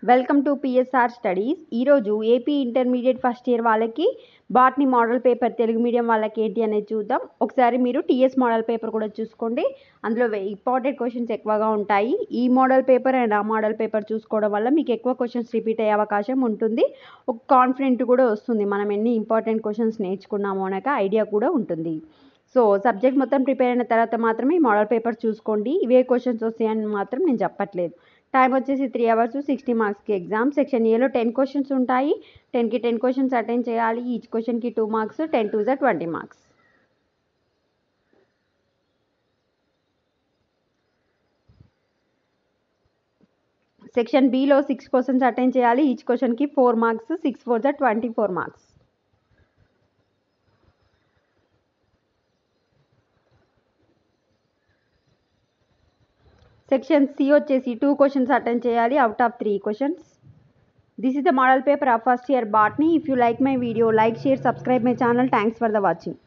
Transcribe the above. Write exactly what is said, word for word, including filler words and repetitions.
Welcome to PSR studies. ఈరోజు AP intermediate first year వాళ్ళకి botany model paper Telugu medium వాళ్ళకి ఏంటి అనేది చూద్దాం. ఒకసారి మీరు టీఎస్ మోడల్ పేపర్ కూడా చూసుకోండి. అందులో ఇంపార్టెంట్ క్వశ్చన్స్ ఎక్కువగా ఉంటాయి. ఈ మోడల్ పేపర్ అండ్ ఆ మోడల్ పేపర్ చూసుకోవడం వల్ల మీకు ఎక్కువ క్వశ్చన్స్ రిపీట్ అయ్యే అవకాశం ఉంటుంది. ఒక కాన్ఫిడెంట్ కూడా వస్తుంది. మనం ఎన్ని ఇంపార్టెంట్ క్వశ్చన్స్ నేర్చుకున్నామో అనక ఐడియా కూడా ఉంటుంది. సో సబ్జెక్ట్ మొత్తం ప్రిపేర్ అయిన తర్వాత మాత్రమే ఈ మోడల్ పేపర్ చూసుకోండి. ఇవే క్వశ్చన్స్ వస్తాయని మాత్రం నేను చెప్పట్లేదు. టైం వచ్చేసి త్రీ అవర్స్ సిక్స్టీ మార్క్స్కి ఎగ్జామ్. సెక్షన్ ఏలో టెన్ క్వశ్చన్స్ ఉంటాయి. టెన్కి టెన్ క్వశ్చన్స్ అటెండ్ చేయాలి. ఈచ్ క్వశ్చన్కి టూ మార్క్స్, టెన్ టూ జా ట్వంటీ మార్క్స్. సెక్షన్ బిలో సిక్స్ క్వశ్చన్స్ అటెండ్ చేయాలి. ఈచ్ క్వశ్చన్కి ఫోర్ మార్క్స్, సిక్స్ ఫోర్ జా twenty four marks. Section C వచ్చేసి టూ క్వశ్చన్స్ అటెండ్ చేయాలి out of three questions. This is the model paper of first year botany. If you like my video, like, share, subscribe my channel. Thanks for the watching.